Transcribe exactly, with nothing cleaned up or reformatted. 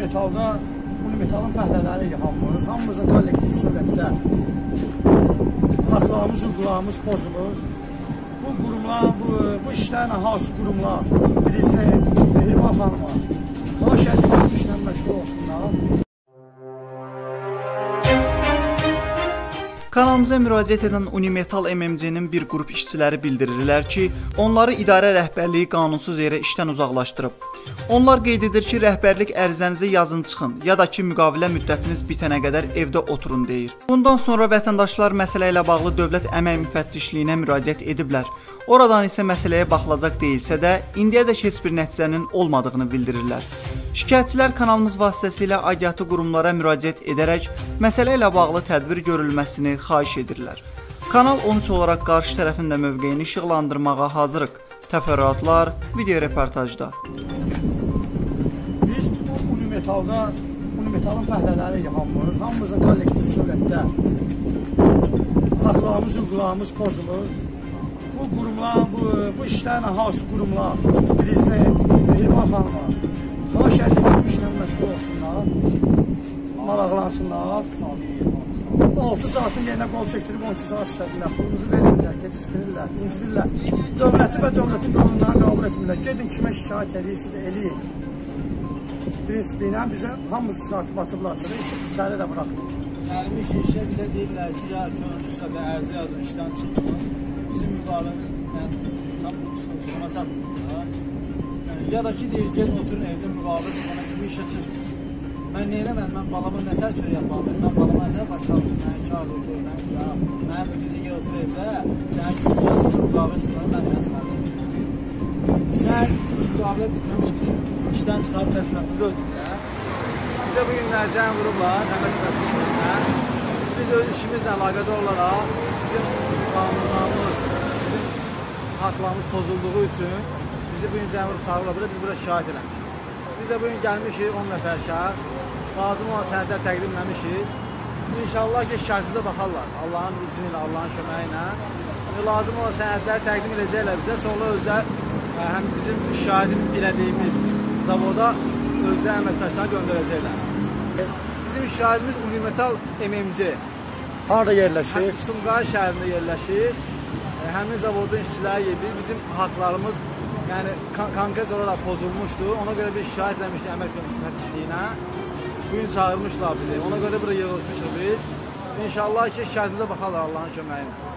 Unimetalda Unimetalın fəhlələri hamımız, hamımızın kollektiv surətdə haqlarımız, hüquqlarımız pozulur. Bu qurumlar, bu, bu işlərlə hansı qurumlar, prezident, Mehriban xanıma, xahiş edir ki, bu işlə məşğul olsunlar. Kanalımıza müraciət edən Unimetal M M C-nin bir qrup işçiləri bildirirlər ki, onları idarə rəhbərliyi qanunsuz yerə işdən uzaqlaşdırıb. Onlar qeyd edir ki, rəhbərlik ərizənizi yazın çıxın, ya da ki, müqavilə müddətiniz bitənə qədər evdə oturun deyir. Bundan sonra vətəndaşlar məsələ ilə bağlı Dövlət Əmək Müfəttişliyinə müraciət ediblər. Oradan isə məsələyə baxılacaq deyilsə də, indiyədək heç bir nəticənin olmadığını bildirirlər. Şikayətçilər kanalımız vasitəsilə aidiyyatı qurumlara müraciət edərək məsələ ilə bağlı tədbir görülməsini xahiş edirlər. Kanal on üç olaraq qarşı tərəfin də mövqeyini işıqlandırmağa hazırıq. Təfərrüatlar video reportajda. Biz Unimetalda Unimetalın fəhlələri hamımız, hamımızın kollektiv surətdə haqlarımız, hüquqlarımız pozulur. Bu qurumlar, bu, bu işlərlə hansı qurumlar, prezident, Mehriban xanıma, xahiş edir ki, bu işlə məşğul olsunlar, maraqlansınlar. altı saatın yerinə qol çəkdirib on iki saat işlədirlər, pulumuzu verirlər, keçirtirirlər, incidirlər. Dövləti və dövlətin qanunlarını qəbul etmirlər. Gedin kimə şikayət edirsiniz, eləyin. Prinsipi ilə bizə hamımızı çıxartıb atıblar, içəri də bıraxmır. Gəlmiş işə bizə deyirlər ki, ya könüllüsünə bir ərizə yazın, işdən çıxın. Bizim müqaviləmiz tam sona çatmır. Ya da ki, deyir, gelin oturun evdə müqavilə çıxana kimi işə çıxın. Mən nə eləməm, mən balama nətər çör yapmam, mən balama nətər başlamam, mən kar o gör, mən ya, mənim ötürü yer otur evdə, sənə gün yazıcı müqavilə çıxarım, mən səni çıxardım. Mən müqavilə bitməmiş bizim işdən çıxarıb təsminatımızı ödürlər. Bizə bu günlər zən vurublar, nəmət müqavilə. Biz öz işimizlə əlaqədar olaraq bizim qanunlarımız, bizim haqlarımız pozulduğu üçün bizi bu gün zən vurub çağırırlar, biz burada şikayət eləmişik. Biz də bugün gəlmişik on nəfər şəxs, lazım olan sənədlər təqdim eləmişik. İnşallah ki, şikayətimizə baxarlar, Allahın izni ilə, Allahın köməyi ilə. Lazım olan sənədləri təqdim edəcəklər bizə, sonra özlər həm bizim şikayətim bilədiyimiz zavoda özlər əməkdaşlarına göndərəcəklər. Bizim şikayətimiz Unimetal M M C. Harada yerləşir? Sumqayıt şəhərində yerləşir. Həmin zavodun işçiləri yedir. Bizim haqlarımız yəni konkret olaraq pozulmuşdu. Ona görə bir şikayət etmişdik əmək müfəttişliyinə. Bugün çağırmışlar bizi. Ona görə burada yığılmışıq biz. İnşallah ki, şikayətimizə baxarlar Allahın köməyi ilə.